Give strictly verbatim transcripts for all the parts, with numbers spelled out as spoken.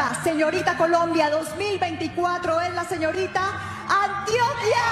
nueva señorita Colombia dos mil veinticuatro es la señorita Antioquia.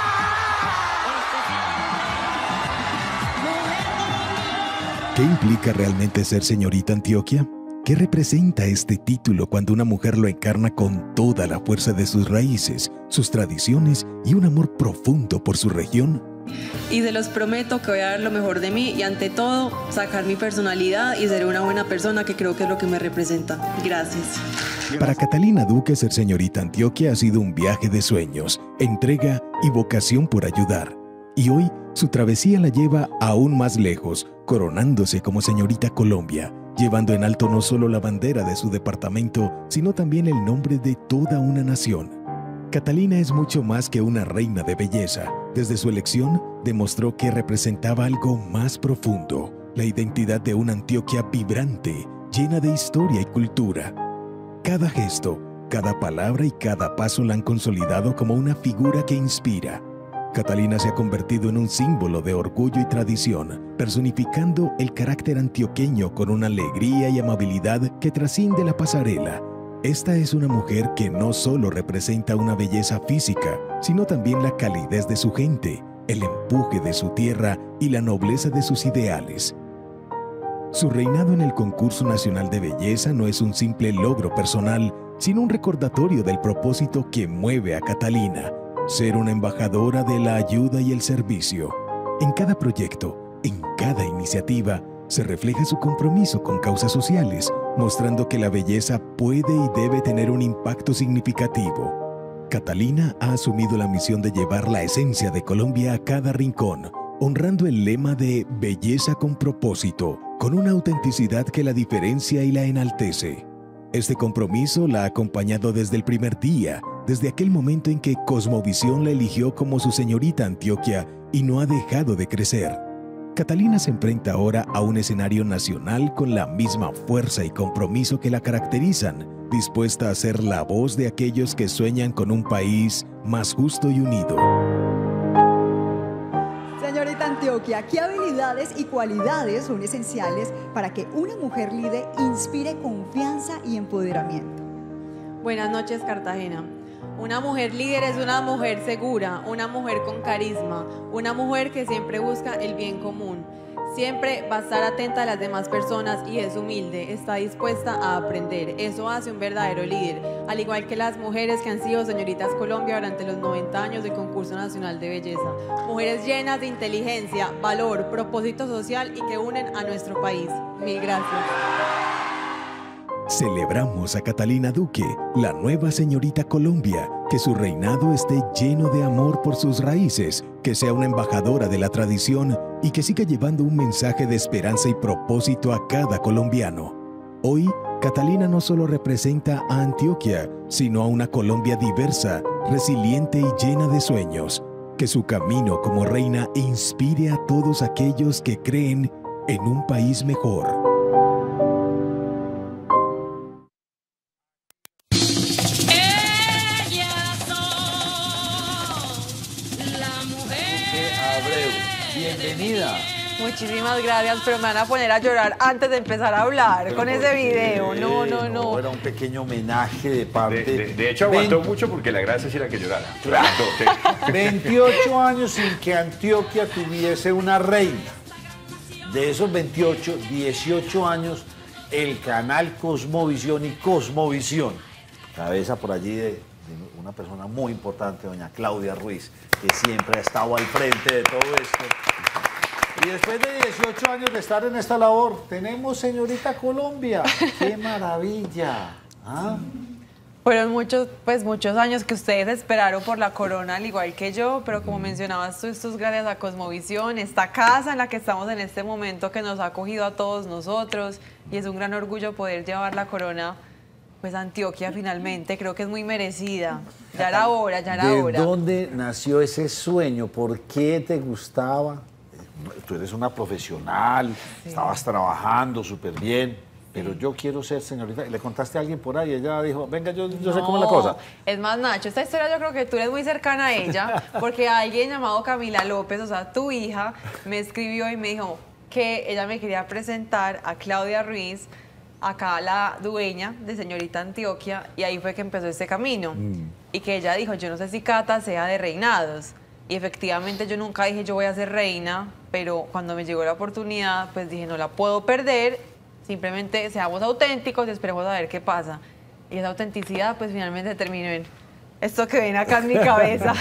¿Qué implica realmente ser señorita Antioquia? ¿Qué representa este título cuando una mujer lo encarna con toda la fuerza de sus raíces, sus tradiciones y un amor profundo por su región? Y se los prometo que voy a dar lo mejor de mí y ante todo sacar mi personalidad y ser una buena persona, que creo que es lo que me representa. Gracias. Para Catalina Duque, ser señorita Antioquia ha sido un viaje de sueños, entrega y vocación por ayudar. Y hoy su travesía la lleva aún más lejos, coronándose como señorita Colombia, llevando en alto no solo la bandera de su departamento, sino también el nombre de toda una nación. Catalina es mucho más que una reina de belleza. Desde su elección, demostró que representaba algo más profundo, la identidad de una Antioquia vibrante, llena de historia y cultura. Cada gesto, cada palabra y cada paso la han consolidado como una figura que inspira. Catalina se ha convertido en un símbolo de orgullo y tradición, personificando el carácter antioqueño con una alegría y amabilidad que trasciende la pasarela. Esta es una mujer que no solo representa una belleza física, sino también la calidez de su gente, el empuje de su tierra y la nobleza de sus ideales. Su reinado en el Concurso Nacional de Belleza no es un simple logro personal, sino un recordatorio del propósito que mueve a Catalina: ser una embajadora de la ayuda y el servicio. En cada proyecto, en cada iniciativa, se refleja su compromiso con causas sociales, mostrando que la belleza puede y debe tener un impacto significativo. Catalina ha asumido la misión de llevar la esencia de Colombia a cada rincón, honrando el lema de belleza con propósito, con una autenticidad que la diferencia y la enaltece. Este compromiso la ha acompañado desde el primer día, desde aquel momento en que Cosmovisión la eligió como su señorita Antioquia, y no ha dejado de crecer. Catalina se enfrenta ahora a un escenario nacional con la misma fuerza y compromiso que la caracterizan, dispuesta a ser la voz de aquellos que sueñan con un país más justo y unido. Señorita Antioquia, ¿qué habilidades y cualidades son esenciales para que una mujer líder inspire confianza y empoderamiento? Buenas noches, Cartagena. Una mujer líder es una mujer segura, una mujer con carisma, una mujer que siempre busca el bien común. Siempre va a estar atenta a las demás personas y es humilde, está dispuesta a aprender. Eso hace un verdadero líder, al igual que las mujeres que han sido señoritas Colombia durante los noventa años del Concurso Nacional de Belleza. Mujeres llenas de inteligencia, valor, propósito social y que unen a nuestro país. Mil gracias. Celebramos a Catalina Duque, la nueva señorita Colombia, que su reinado esté lleno de amor por sus raíces, que sea una embajadora de la tradición y que siga llevando un mensaje de esperanza y propósito a cada colombiano. Hoy, Catalina no solo representa a Antioquia, sino a una Colombia diversa, resiliente y llena de sueños. Que su camino como reina inspire a todos aquellos que creen en un país mejor. Bienvenida. Muchísimas gracias, pero me van a poner a llorar antes de empezar a hablar pero con ese video. No, no, no. Era un pequeño homenaje de parte... De, de, de hecho, aguantó veinte mucho porque la gracia era que llorara. Claro. veintiocho años sin que Antioquia tuviese una reina. De esos veintiocho, dieciocho años, el canal Cosmovisión y Cosmovisión. Cabeza por allí de, de una persona muy importante, doña Claudia Ruiz, que siempre ha estado al frente de todo esto. Y después de dieciocho años de estar en esta labor, tenemos señorita Colombia. ¡Qué maravilla! ¿Ah? Fueron muchos, pues, muchos años que ustedes esperaron por la corona, al igual que yo, pero como mencionabas tú, esto es gracias a Cosmovisión, esta casa en la que estamos en este momento que nos ha acogido a todos nosotros, y es un gran orgullo poder llevar la corona pues a Antioquia finalmente. Creo que es muy merecida. Ya era hora, ya era hora. ¿De dónde nació ese sueño? ¿Por qué te gustaba? Tú eres una profesional, sí. Estabas trabajando súper bien, pero yo quiero ser señorita. ¿Le contaste a alguien por ahí? Ella dijo, venga, yo, yo no, sé cómo es la cosa. Es más, Nacho, esta historia yo creo que tú eres muy cercana a ella, porque alguien llamado Camila López, o sea, tu hija, me escribió y me dijo que ella me quería presentar a Claudia Ruiz acá la dueña de Señorita Antioquia, y ahí fue que empezó este camino. Mm. Y que ella dijo, yo no sé si Cata sea de reinados. Y efectivamente yo nunca dije yo voy a ser reina, pero cuando me llegó la oportunidad, pues dije no la puedo perder, simplemente seamos auténticos y esperemos a ver qué pasa. Y esa autenticidad pues finalmente terminó en esto que ven acá en mi cabeza.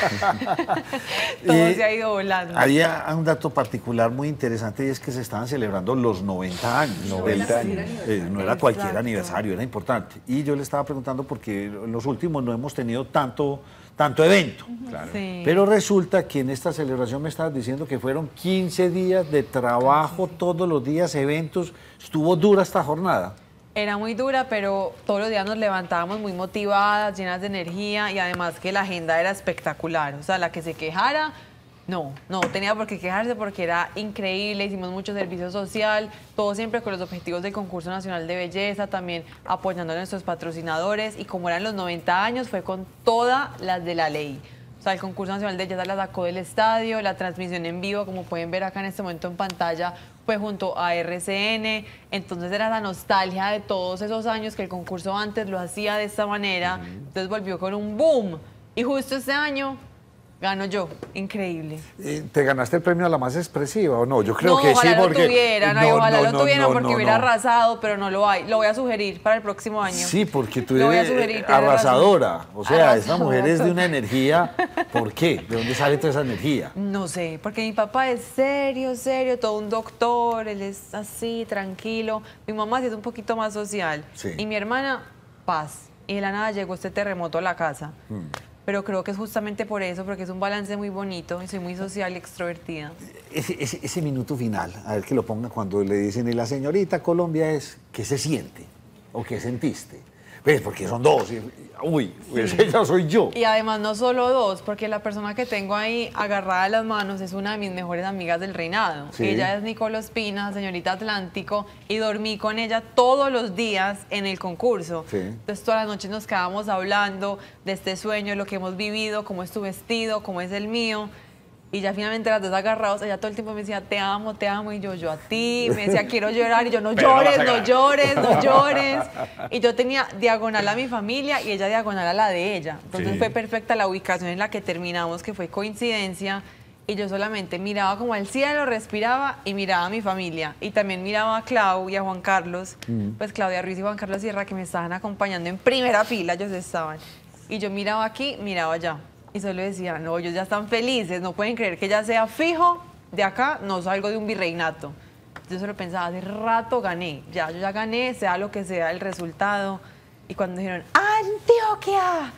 Todo eh, se ha ido volando. Había un dato particular muy interesante y es que se estaban celebrando los noventa años. noventa años. Eh, no era cualquier Exacto. aniversario, era importante. Y yo le estaba preguntando porque en los últimos no hemos tenido tanto, tanto evento. Uh-huh. Claro. Sí. Pero resulta que en esta celebración me estabas diciendo que fueron quince días de trabajo, todos los días eventos. Estuvo dura esta jornada. Era muy dura, pero todos los días nos levantábamos muy motivadas, llenas de energía y además que la agenda era espectacular. O sea, la que se quejara, no, no tenía por qué quejarse porque era increíble, hicimos mucho servicio social, todo siempre con los objetivos del Concurso Nacional de Belleza, también apoyando a nuestros patrocinadores y como eran los noventa años fue con todas las de la ley. O sea, el Concurso Nacional de Belleza la sacó del estadio, la transmisión en vivo, como pueden ver acá en este momento en pantalla, fue junto a R C N, entonces era la nostalgia de todos esos años que el concurso antes lo hacía de esta manera, uh-huh. entonces volvió con un boom, y justo este año gano yo, increíble. ¿Te ganaste el premio a la más expresiva o no? Yo creo no, que sí, porque... Lo tuvieran, no, ay, ojalá no, lo no, tuvieran no, porque no, hubiera no. arrasado, pero no lo hay. Lo voy a sugerir para el próximo año. Sí, porque tú eres sugerir, arrasadora. O sea, esta mujer es de una energía... ¿Por qué? ¿De dónde sale toda esa energía? No sé, porque mi papá es serio, serio, todo un doctor, él es así, tranquilo. Mi mamá sí es un poquito más social. Sí. Y mi hermana, paz. Y de la nada llegó este terremoto a la casa. Hmm. Pero creo que es justamente por eso, porque es un balance muy bonito y soy muy social y extrovertida. Ese, ese, ese minuto final, a ver que lo ponga cuando le dicen, y la señorita Colombia es, ¿qué se siente? ¿O qué sentiste? Pues porque son dos, y, uy, pues sí. Ella soy yo. Y además no solo dos, porque la persona que tengo ahí agarrada de las manos es una de mis mejores amigas del reinado. Sí. Ella es Nicole Ospina, señorita Atlántico, y dormí con ella todos los días en el concurso. Sí. Entonces todas las noches nos quedábamos hablando de este sueño, de lo que hemos vivido, cómo es tu vestido, cómo es el mío. Y ya finalmente las dos agarrados, ella todo el tiempo me decía, te amo, te amo, y yo, yo a ti, me decía, quiero llorar, y yo, no llores, no llores, no llores. Y yo tenía diagonal a mi familia y ella diagonal a la de ella. Entonces sí. Fue perfecta la ubicación en la que terminamos, que fue coincidencia, y yo solamente miraba como al cielo, respiraba y miraba a mi familia. Y también miraba a Clau y a Juan Carlos, mm. pues Claudia Ruiz y Juan Carlos Sierra, que me estaban acompañando en primera fila, ellos estaban. Y yo miraba aquí, miraba allá. Y solo decía, no, ellos ya están felices, no pueden creer que ya sea fijo, de acá no salgo de un virreinato. Yo solo pensaba, hace rato gané, ya, yo ya gané, sea lo que sea el resultado. Y cuando dijeron, ¡Antioquia!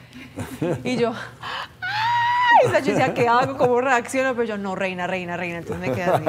Y yo, ¡ay! O sea, yo decía, ¿qué hago? ¿Cómo reacciono? Pero yo, no, reina, reina, reina, entonces me quedé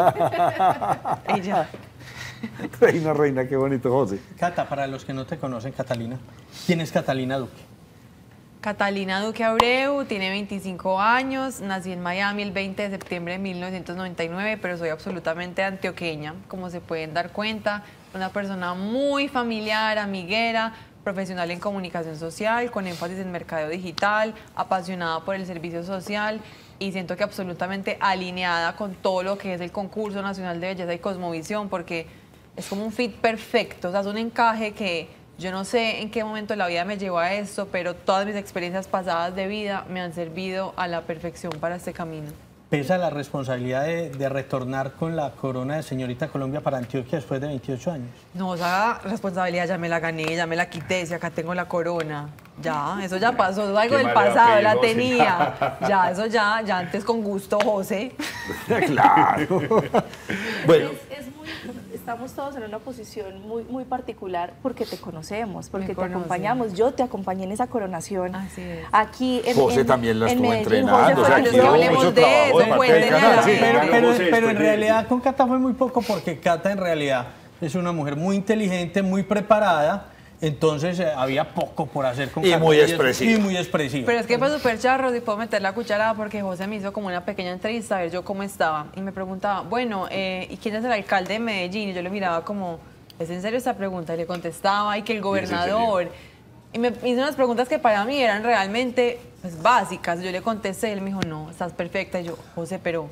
así. Y ya. Reina, reina, qué bonito, José. Cata, para los que no te conocen, Catalina, ¿quién es Catalina Duque? Catalina Duque Abreu, tiene veinticinco años, nací en Miami el veinte de septiembre de mil novecientos noventa y nueve, pero soy absolutamente antioqueña, como se pueden dar cuenta, una persona muy familiar, amiguera, profesional en comunicación social, con énfasis en mercadeo digital, apasionada por el servicio social y siento que absolutamente alineada con todo lo que es el Concurso Nacional de Belleza y Cosmovisión, porque es como un fit perfecto, o sea, es un encaje que... Yo no sé en qué momento la vida me llevó a esto, pero todas mis experiencias pasadas de vida me han servido a la perfección para este camino. ¿Pesa la responsabilidad de, de retornar con la corona de señorita Colombia para Antioquia después de veintiocho años? No, esa responsabilidad ya me la gané, ya me la quité, si acá tengo la corona. Ya, eso ya pasó, eso es algo del pasado, la tenía. Ya, eso ya, ya antes con gusto, José. Claro. Bueno. Es, es muy, estamos todos en una posición muy, muy particular porque te conocemos, porque te acompañamos. Yo te acompañé en esa coronación. Así es. Aquí en José en, también la estuvo Medellín, entrenando. José, O sea, que hablemos de eso, cuéntenle a la Pero, gente. pero, pero en realidad con Cata fue muy poco porque Cata en realidad es una mujer muy inteligente, muy preparada. Entonces eh, había poco por hacer con y Cata. Muy expresiva. Y muy expresiva. Pero es que fue súper charro, y puedo meter la cucharada porque José me hizo como una pequeña entrevista a ver yo cómo estaba. Y me preguntaba, bueno, eh, ¿y quién es el alcalde de Medellín? Y yo le miraba como, ¿es en serio esta pregunta? Y le contestaba, y que el gobernador... Y me hizo unas preguntas que para mí eran realmente pues, básicas. Yo le contesté, él me dijo, no, estás perfecta. Y yo, José, pero...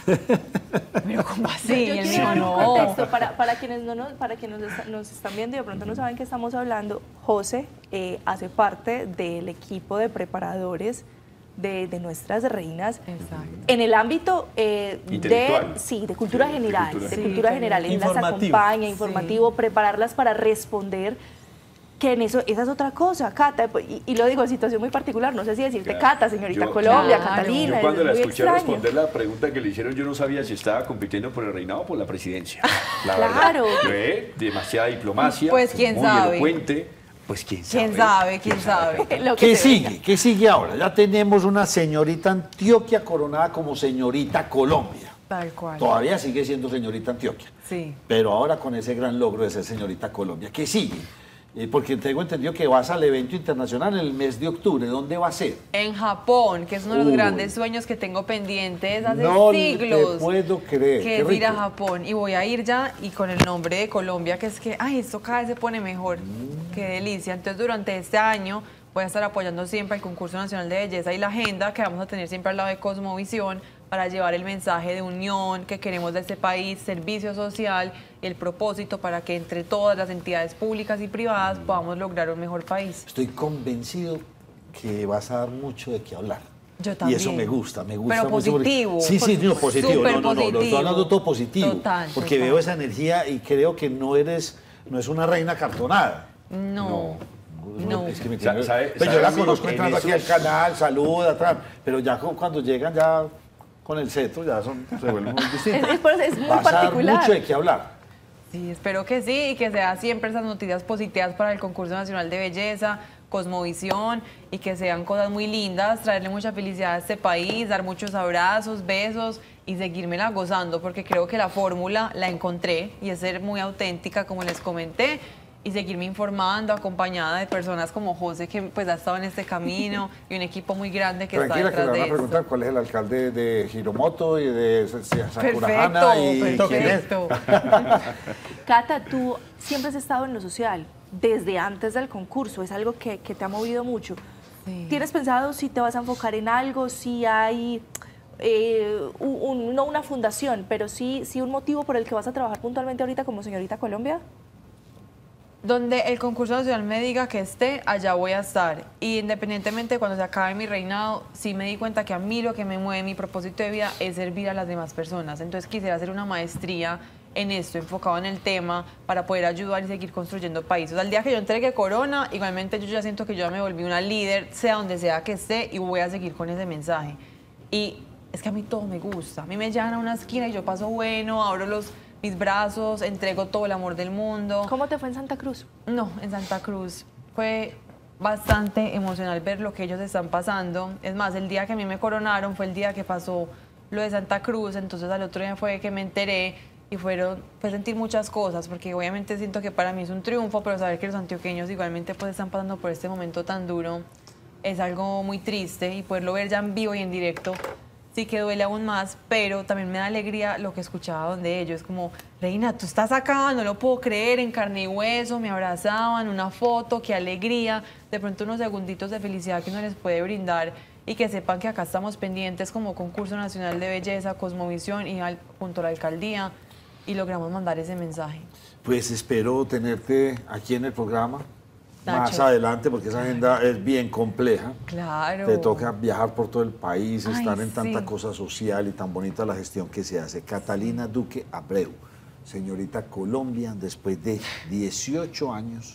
pero ¿cómo así? Yo Y él me quiero dijo, dar un no. contexto para, para quienes, no nos, para quienes nos, nos están viendo y de pronto no saben qué estamos hablando. José eh, hace parte del equipo de preparadores de, de nuestras reinas. Exacto. En el ámbito eh, de, sí, de cultura Sí, de general, cultura. de Sí, cultura también. general. Él las Informativo. acompaña, informativo, prepararlas para responder. Que en eso, esa es otra cosa, Cata, y, y lo digo en situación muy particular, no sé si decirte Claro. Cata, señorita Yo- Colombia, Claro. Catalina, Yo cuando es la muy escuché extraño. responder la pregunta que le hicieron, yo no sabía si estaba compitiendo por el reinado o por la presidencia. La Claro. verdad. Ve, demasiada diplomacia. Pues, quién muy sabe. elocuente. Pues quién sabe. ¿Quién sabe? ¿Quién sabe? Lo que ¿Qué se venga. sigue? ¿Qué sigue ahora? Ya tenemos una señorita Antioquia coronada como señorita Colombia. Tal cual. Todavía sigue siendo señorita Antioquia. Sí. Pero ahora con ese gran logro de ser señorita Colombia. ¿Qué sigue? Eh, porque tengo entendido que vas al evento internacional en el mes de octubre. ¿Dónde va a ser? En Japón, que es uno de los Uy. grandes sueños que tengo pendientes hace No siglos. te puedo creer. Que Qué es ir a rico. Japón. Y voy a ir ya y con el nombre de Colombia, que es que, ay, esto cada vez se pone mejor. Mm. Qué delicia. Entonces, durante este año voy a estar apoyando siempre el Concurso Nacional de Belleza y la agenda que vamos a tener siempre al lado de Cosmovisión para llevar el mensaje de unión que queremos de este país, servicio social y el propósito para que entre todas las entidades públicas y privadas podamos lograr un mejor país. Estoy convencido que vas a dar mucho de qué hablar. Yo Y también. eso me gusta, me gusta Pero mucho porque- positivo, Sí, sí, por- no, positivo. súper No, no, no, no, estoy positivo. hablando todo positivo. Total, Porque total. veo esa energía y creo que no eres, no es una reina cartonada. No, no. Es que me Sa- tiene- sabe- Pues yo sabe, la amigo, conozco en entrando aquí esos- al canal, saluda, atrás, pero ya cu- cuando llegan ya con el cetro ya son, se vuelven muy distintos. Es- es por eso, es muy Vas a dar particular. mucho de qué hablar. Sí, espero que sí y que sea siempre esas noticias positivas para el Concurso Nacional de Belleza, Cosmovisión y que sean cosas muy lindas, traerle mucha felicidad a este país, dar muchos abrazos, besos y seguírmela gozando porque creo que la fórmula la encontré y es ser muy auténtica como les comenté y seguirme informando acompañada de personas como José que pues ha estado en este camino y un equipo muy grande que Tranquila, está que le detrás van a de esto. preguntar cuál es el alcalde de Hiromoto y de Sakurahana Perfecto, y quién es. perfecto. Cata, tú siempre has estado en lo social, desde antes del concurso, es algo que, que te ha movido mucho. Sí. ¿Tienes pensado si te vas a enfocar en algo, si hay, eh, un- un- no una fundación, pero sí, sí un motivo por el que vas a trabajar puntualmente ahorita como señorita Colombia? Donde el concurso nacional me diga que esté, allá voy a estar. Y independientemente de cuando se acabe mi reinado, sí me di cuenta que a mí lo que me mueve, mi propósito de vida, es servir a las demás personas. Entonces quisiera hacer una maestría en esto, enfocado en el tema, para poder ayudar y seguir construyendo países. Al día que yo entregue corona, igualmente yo ya siento que yo ya me volví una líder, sea donde sea que esté, y voy a seguir con ese mensaje. Y es que a mí todo me gusta. A mí me llevan a una esquina y yo paso bueno, abro los... mis brazos, entrego todo el amor del mundo. ¿Cómo te fue en Santa Cruz? No, en Santa Cruz fue bastante emocional ver lo que ellos están pasando. Es más, el día que a mí me coronaron fue el día que pasó lo de Santa Cruz, entonces al otro día fue que me enteré y fueron, fue sentir muchas cosas, porque obviamente siento que para mí es un triunfo, pero saber que los antioqueños igualmente pues están pasando por este momento tan duro es algo muy triste y poderlo ver ya en vivo y en directo sí que duele aún más, pero también me da alegría lo que escuchaba donde ellos, como, Reina, tú estás acá, no lo puedo creer, en carne y hueso, me abrazaban, una foto, qué alegría, de pronto unos segunditos de felicidad que uno les puede brindar y que sepan que acá estamos pendientes como Concurso Nacional de Belleza, Cosmovisión y al, junto a la alcaldía y logramos mandar ese mensaje. Pues espero tenerte aquí en el programa más Nacho. adelante porque esa agenda es bien compleja. Claro. Te toca viajar por todo el país, Ay, estar en tanta sí. cosa social y tan bonita la gestión que se hace. Catalina Duque Abreu, señorita Colombia, después de dieciocho años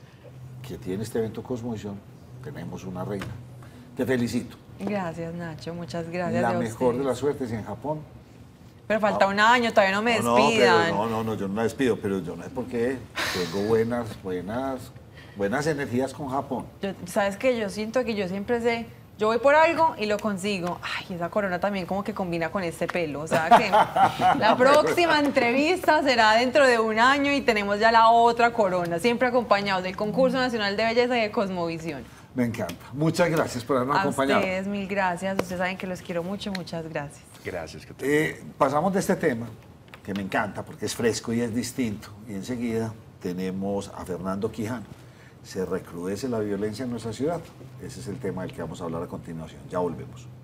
que tiene este evento Cosmovisión, tenemos una reina. Te felicito. Gracias, Nacho, muchas gracias. La a mejor ustedes. de las suertes en Japón. Pero falta un año, todavía no me No, despidan. pero no, no, no, yo no la despido, pero yo no sé por qué. Tengo buenas, buenas, buenas energías con Japón. Yo- Sabes que yo siento que yo siempre sé, yo voy por algo y lo consigo. Ay, esa corona también como que combina con este pelo. O sea que la próxima entrevista será dentro de un año y tenemos ya la otra corona, siempre acompañados del Concurso Nacional de Belleza y de Cosmovisión. Me encanta. Muchas gracias por habernos A acompañado. ustedes, mil gracias. Ustedes saben que los quiero mucho, muchas gracias. Gracias. Que te... Eh, pasamos de este tema, que me encanta porque es fresco y es distinto. Y enseguida tenemos a Fernando Quijano, se recrudece la violencia en nuestra ciudad. Ese es el tema del que vamos a hablar a continuación. Ya volvemos.